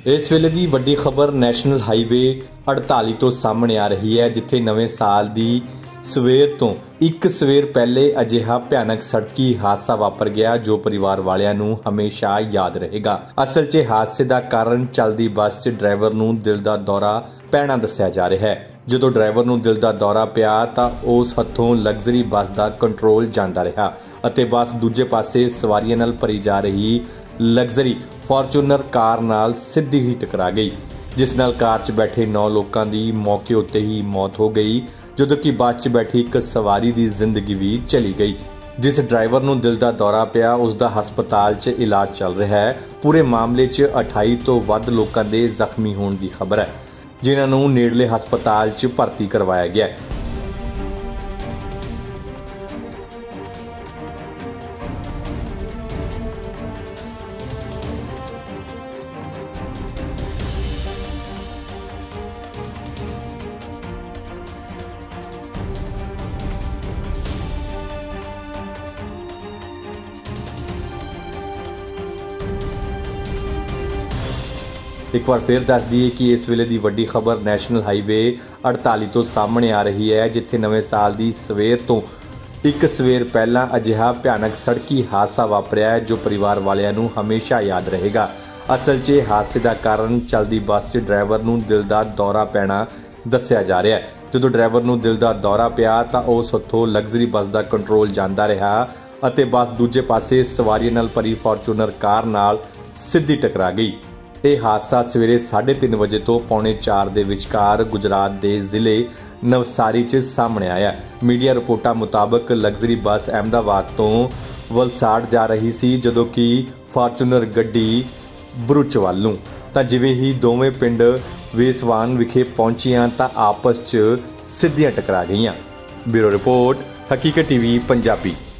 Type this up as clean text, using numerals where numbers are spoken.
इस वेले की वड्डी खबर नैशनल हाईवे 48 तो सामने आ रही है, जिथे नवे साल की सवेर तो एक सवेर पहले अजिहा भयानक सड़की हादसा वापर गया जो परिवार वालियां नूं हमेशा याद रहेगा। असल 'च हादसे का कारण चलदी बस 'च ड्राइवर नूं दिल का दौरा पैना दस्सिया जा रहा है। ਜਦੋਂ ड्राइवर ਨੂੰ दिल का दौरा ਪਿਆ ਤਾਂ ਉਸ ਹੱਥੋਂ ਲਗਜ਼ਰੀ ਬੱਸ ਦਾ ਕੰਟਰੋਲ ਜਾਂਦਾ ਰਿਹਾ ਅਤੇ ਬੱਸ ਦੂਜੇ ਪਾਸੇ ਸਵਾਰੀਆਂ ਨਾਲ ਭਰੀ ਜਾ ਰਹੀ ਲਗਜ਼ਰੀ ਫੋਰਚੂਨਰ ਕਾਰ ਨਾਲ ਸਿੱਧੀ ਹੀ ਟਕਰਾ ਗਈ, ਜਿਸ ਨਾਲ ਕਾਰ 'ਚ ਬੈਠੇ 9 ਲੋਕਾਂ ਦੀ ਮੌਕੇ ਉੱਤੇ ਹੀ ਮੌਤ ਹੋ ਗਈ, ਜਦੋਂ ਕਿ ਬੱਸ 'ਚ ਬੈਠੀ ਇੱਕ ਸਵਾਰੀ ਦੀ ਜ਼ਿੰਦਗੀ ਵੀ ਚਲੀ ਗਈ। जिस ड्राइवर ਨੂੰ दिल का दौरा ਪਿਆ ਉਸ ਦਾ ਹਸਪਤਾਲ 'ਚ ਇਲਾਜ ਚੱਲ ਰਿਹਾ ਹੈ। ਪੂਰੇ ਮਾਮਲੇ 'ਚ 28 ਤੋਂ ਵੱਧ ਲੋਕਾਂ ਦੇ ਜ਼ਖਮੀ ਹੋਣ ਦੀ ਖਬਰ ਹੈ, जिन्हां नूं नेड़ले हस्पताल 'ਚ भर्ती करवाया गया है। एक बार फिर दस दईए कि इस वेले की वड्डी खबर नैशनल हाईवे 48 तो सामने आ रही है, जिथे नवे साल की सवेर तो एक सवेर पहला अजिहा भयानक सड़की हादसा वापरिया है जो परिवार वालियां नूं हमेशा याद रहेगा। असल 'च हादसे का कारण चलदी बस 'च ड्राइवर नूं दिल का दौरा पैना दस्सिया जा रहा है। जो ड्राइवर नूं दिल का दौरा पिया तो उस हत्थों लग्जरी बस का कंट्रोल जाता रहा और बस दूजे पासे सवारियों नाल भरी फॉर्चूनर कार नाल सीधी टकरा गई। यह हादसा सवेरे 3:30 बजे तो 3:45 के विचकार गुजरात के जिले नवसारी च सामने आया। मीडिया रिपोर्टां मुताबक लग्जरी बस अहमदाबाद तो वलसाड़ जा रही सी, जदों कि फॉर्चूनर गड्डी भरूच वाल नूं। तां जिवें ही दोवें पिंड वेसवान विखे पहुंचियां तां आपस च सिद्धियां टकरा गईयां। Bureau report Haqiqat TV Punjabi.